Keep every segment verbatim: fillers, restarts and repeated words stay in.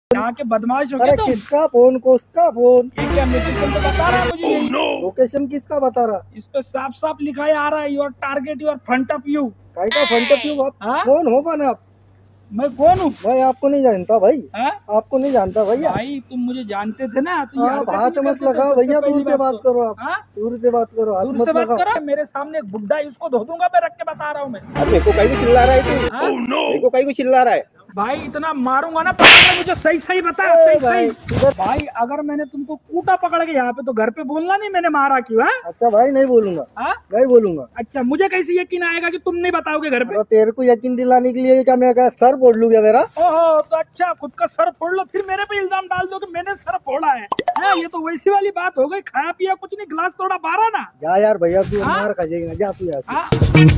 यहाँ के बदमाश हो अरे तुम? किसका फोन, किसका फोन? ये क्या लोकेशन तो बता रहा है मुझे। oh, no. लोकेशन किसका बता रहा? इस पे साफ साफ लिखा है आ रहा है your target your front of you. काय का फ्रंट ऑफ यू? आप कौन हो बना? आप मैं कौन हूँ भाई? आपको नहीं जानता भाई। हा? आपको नहीं जानता भैया। भाई तुम मुझे जानते थे ना तो आप हाथ मत लगाओ भैया, दूर से बात करो। आप हा? दूर से बात करो, हाथ दूर मत से बात लगाओ। करो। मेरे सामने एक बुड्ढा है, उसको धो दूंगा मैं, रख के बता रहा हूँ मैं। अब मेरे को कहीं को चिल्ला रहा है तू? oh, no. मेरे को कहीं को चिल्ला रहा है? भाई इतना मारूंगा ना, पकड़ मुझे सही सही बता। सही सही भाई, अगर मैंने तुमको कूटा पकड़ के यहाँ पे तो घर पे बोलना नहीं मैंने मारा क्यों है। अच्छा भाई, नहीं बोलूंगा। हा? नहीं बोलूंगा। अच्छा, मुझे कैसे यकीन आएगा कि तुम नहीं बताओगे घर पे? तो तेरे को यकीन दिलाने के लिए क्या मैं क्या सर फोड़ लूँ क्या मेरा? ओहो, तो अच्छा खुद का सर फोड़ लो, फिर मेरे पे इल्जाम डाल दो कि मैंने सर फोड़ा है। है ये तो वैसी वाली बात हो गई, खाया पिया कुछ नहीं, गिलास थोड़ा बारह ना। जा यार भैया, तू मार खा जाएगा, जा तू यहाँ से।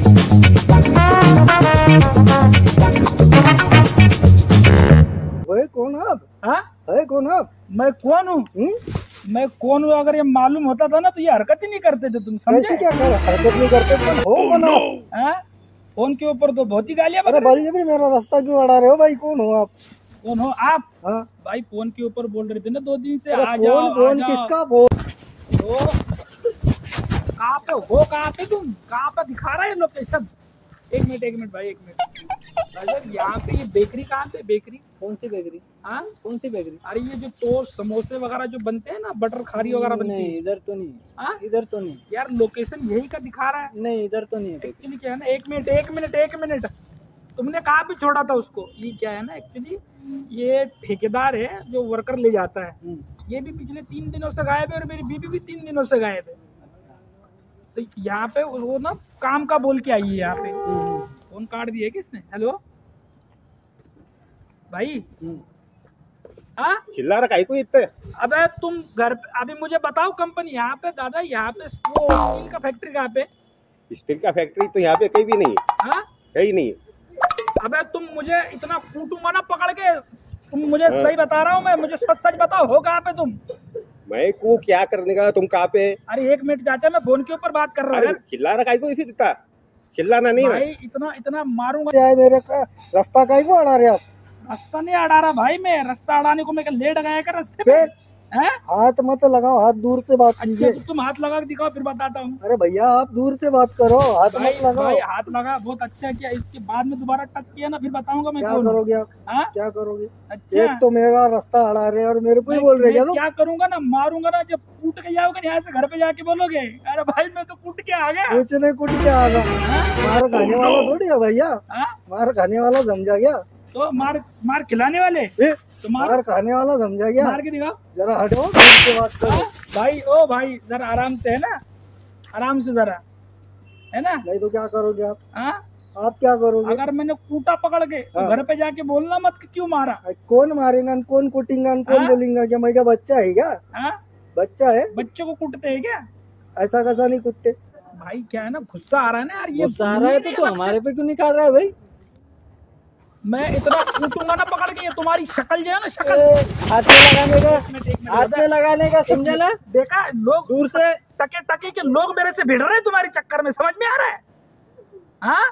भाई कौन आप? है कौन आप? मैं कौन हूँ? मैं कौन हूँ अगर ये मालूम होता था ना तो ये हरकत ही नहीं करते थे तुम, समझे? क्या कर हरकत नहीं करते? कौन हो कौन आप? फोन के ऊपर तो बहुत ही गालियाँ। अरे भाई मेरा रास्ता क्यों अड़ा रहे हो भाई? कौन हो आप? कौन हो आप? हाँ भाई फोन के ऊपर बोल रहे थे ना दो दिन से। आ जाओ, फोन किसका फोन? कहाँ पे हो? कहाँ पे तुम? कहाँ पे दिखा रहा है लोकेशन? एक मिनट एक मिनट भाई, एक मिनट। यहाँ पे ये बेकरी कहाँ पे? बेकरी कौन सी बेकरी? हाँ कौन सी बेकरी? अरे ये जो टोस्ट समोसे वगैरह जो बनते हैं ना, बटर खारी वगैरह बनती है। इधर तो नहीं। हाँ इधर तो नहीं यार, लोकेशन यही का दिखा रहा है। नहीं इधर तो नहीं है। एक्चुअली क्या है ना, एक मिनट एक मिनट एक मिनट तुमने कहाँ पे छोड़ा था उसको? ये क्या है ना, एक्चुअली ये ठेकेदार है जो वर्कर ले जाता है। ये भी पिछले तीन दिनों से गायब है और मेरी बीबी भी तीन दिनों से गायब है। तो यहाँ पे वो ना काम का बोल के आई है यहाँ पे। फोन काट दिया किसने? हेलो भाई। हाँ चिल्ला रहा काहे को इतने? अबे तुम घर पे अभी मुझे बताओ, कंपनी यहाँ पे दादा, यहाँ पे वो स्टील का फैक्ट्री कहाँ पे? स्टील का फैक्ट्री तो यहाँ पे कहीं भी नहीं। हाँ कहीं नहीं। अबे तुम मुझे इतना कूटूंगा ना पकड़ के, तुम मुझे हाँ। सही बता रहा हूँ मैं, मुझे सच सच बताओ, हो कहाँ पे तुम? मैं को क्या करने का, तुम कहाँ पे? अरे एक मिनट चाचा, मैं फोन के ऊपर बात कर रहा हूँ। चिल्ला रहा काहे को इसे देता? चिल्लाना नहीं भाई, इतना इतना मारूंगा। मेरे का रास्ता काहे को अड़ा रहे आप? रास्ता नहीं अड़ा रहा भाई, मैं रास्ता अड़ाने को मैं लेट गया क्या रास्ते पे? है? हाथ मत लगाओ, हाथ दूर से बात कीजिए। अच्छा, तो तुम हाथ लगा के दिखाओ फिर बताता हूँ। अरे भैया आप दूर से बात करो, हाथ मत लगाओ। भाई हाथ लगा, बहुत अच्छा किया। इसके बाद में दोबारा टच किया ना फिर बताऊंगा मैं। क्या करोगे आप? हाँ? क्या करोगे? अच्छा, एक तो मेरा रास्ता अड़ा रहे और मेरे को ही बोल रहे हैं। क्या करूंगा ना, मारूंगा ना, जब कूट के जाओगे यहाँ से घर पे जाके बोलोगे अरे भाई मैं तो कूट के आ गया। कुछ नहीं कूट के आ गया, मार खाने वाला थोड़ी है भैया। मार खाने वाला समझा गया? तो मार मार खिलाने वाले तो मार, मार खाने वाला समझा गया? मार के दिखाओ जरा हटो, से बात करो। भाई ओ भाई जरा आराम से, है ना, आराम से जरा, है ना। नहीं तो क्या करोगे आप? हाँ आप क्या करोगे? अगर मैंने कूटा पकड़ के तो घर पे जाके बोलना मत कि क्यों मारा। कौन मारेगा, कौन कूटेगा, कौन बोलेगा? क्या मैं क्या बच्चा है क्या? हाँ बच्चा है? बच्चों को कूटते है क्या? ऐसा कैसा नहीं कूटते भाई। क्या है ना, गुस्सा आ रहा है ना यार, ये गुस्सा आ रहा है तो, तो हमारे पे क्यों निकाल रहा है भाई? मैं इतना कूटूंगा ना पकड़ के, ये तुम्हारी शक्ल जो है ना, शक्ल हाथ में लगाने का, हाथ में लगाने का, समझा ना? देखा लोग दूर से टके टके के लोग मेरे से भिड़ रहे हैं तुम्हारे चक्कर में, समझ में आ रहा है? हाँ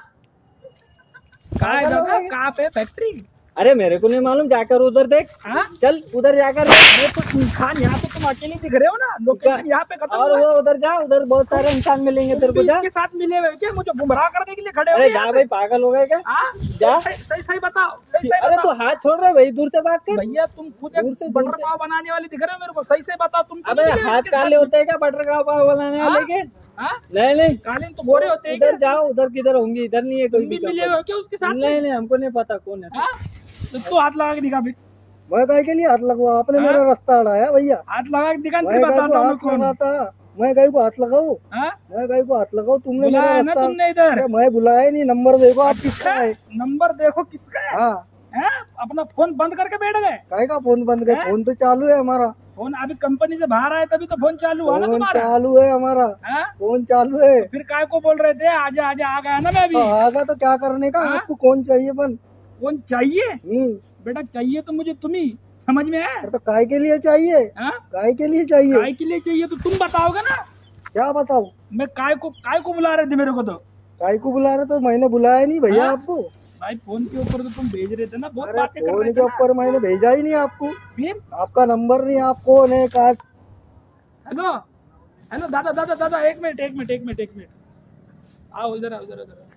कहाँ है दादा, कहाँ पे फैक्ट्री? अरे मेरे को नहीं मालूम, जाकर उधर देख। हाँ चल उधर जाकर देख। तो खान यहाँ पे तुम अकेले दिख रहे हो ना, लोकेशन यहाँ पे खत्म। और वो उधर जा, उधर बहुत सारे इंसान मिलेंगे तेरे को। जा के साथ मिले हुए क्या? मुझे गुमराह करने के लिए खड़े हो? अरे जा भाई, पागल हो गए क्या? जा सही सही बताओ। अरे तू हाथ छोड़ रहे भाई, दूर से बात कर भैया। तुम खुद बटर पाव बनाने वाले दिख रहे हो मेरे को, सही से बताओ तुम। अबे हाथ काले होते हैं क्या बटर का पाव बनाने वाले के? नहीं नहीं, कालीन तो गोरे होते हैं। इधर जाओ, उधर किधर होंगे, इधर नहीं है कोई भी। मिले हुए क्या उसके साथ? नहीं नहीं, हमको नहीं पता कौन है। तो तू हाथ लगा के दिखा फिर। मैं कहीं के लिए हाथ लगवा? आपने मेरा रास्ता अड़ाया भैया। हाथ लगा के दिखा, मैं बताता हूँ कौन आता। मैं कहीं को हाथ लगाऊं? मैं कहीं को हाथ लगाऊं? तुमने मेरा रास्ता, तुमने इधर मैं बुलाया नहीं। नंबर देखो आप किसका है? नंबर देखो किसका है? हाँ अपना फोन बंद करके बैठ गए? काहे का फोन बंद कर? फोन तो चालू है हमारा। फोन अभी कंपनी से बाहर आए तभी तो फोन चालू हुआ ना तुम्हारा? चालू है हमारा, फोन चालू है। फिर काय को बोल रहे थे आजा आजा? आ गया ना मैं अभी। आगा तो क्या करने का? आपको कौन चाहिए? बन कौन चाहिए? बेटा चाहिए तो मुझे तुम ही, समझ में है? तो काय के लिए चाहिए? काय के लिए चाहिए? काय के लिए चाहिए तो तुम बताओगे ना। क्या बताओ? मैं काय को काय को बुला रहे थे मेरे को? तो काय को बुला रहे? तो मैंने बुलाया नहीं भैया आपको। भाई फोन के ऊपर तो तुम भेज रहे थे ना, बहुत अरे बातें कर फोन रहे के थे ना। ऊपर मैंने भेजा ही नहीं आपको, फिर आपका नंबर नहीं, आप कौन है कहा। हेलो हेलो दादा दादा दादा एक मिनट एक मिनट एक मिनट एक मिनट आओ इधर आओ इधर इधर।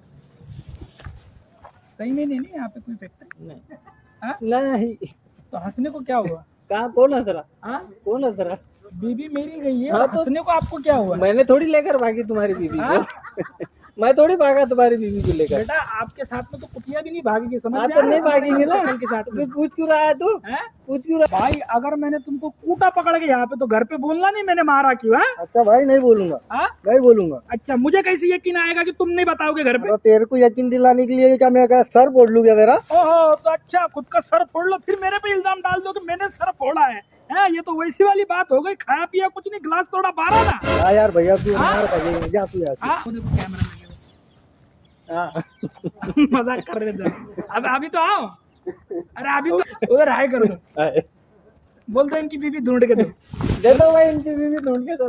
सही में नहीं नहीं यहाँ पे कोई फैक्ट्री नहीं हाँ? नहीं, तो हंसने को क्या हुआ? कहाँ कौन हंस रहा? हाँ कौन हंस रहा? बीबी मेरी गई है, हाँ, तो तो- हंसने को आपको क्या हुआ? मैंने थोड़ी लेकर भागी तुम्हारी बीबी हाँ? को। मैं थोड़ी भागा तुम्हारी बीबी को लेकर। बेटा आपके साथ में तो कुतिया भी नहीं भागेगी, समझ हाँ में तो आ रहा नहीं है? भागेंगे ना, अंकल के साथ में फिर पूछ क्यों रहा है तू? हैं? पूछ क्यों रहा? भाई अगर मैंने तुमको कूटा पकड़ के यहाँ पे, तो घर पे बोलना नहीं मैंने मारा क्यों है? अच्छा भाई नहीं बोलूंगा, हाँ? नहीं बोलूंगा। अच्छा मुझे कैसे यकीन आएगा कि तुम नहीं बताओगे घर पे? तो तेरे को यकीन दिलाने के लिए क्या मैं क्या सर फोड़ लूँ क्या मेरा? ओहो तो अच्छा खुद का सर फोड़ लो, फिर मेरे पे इल्जाम डाल दो कि मैंने सर फोड़ा है। हैं? ये तो वैसी वाली बात हो गई, खाया पिया कुछ नहीं, गिलास तोड़ा बारह ना। हाँ यार भैया तू हाँ? मार खाएगी, जा तू यहाँ से। हाँ? वो देखो कैमरा लगे हाँ हुए। मजाक कर रहे थे। अब अभी तो आओ, अरे अभी तो उधर हाय कर दो, बोल दो इनकी बीबी ढूंढ के दो। दे दो भाई, इनकी बीबी ढूंढ के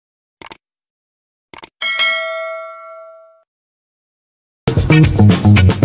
दे दो।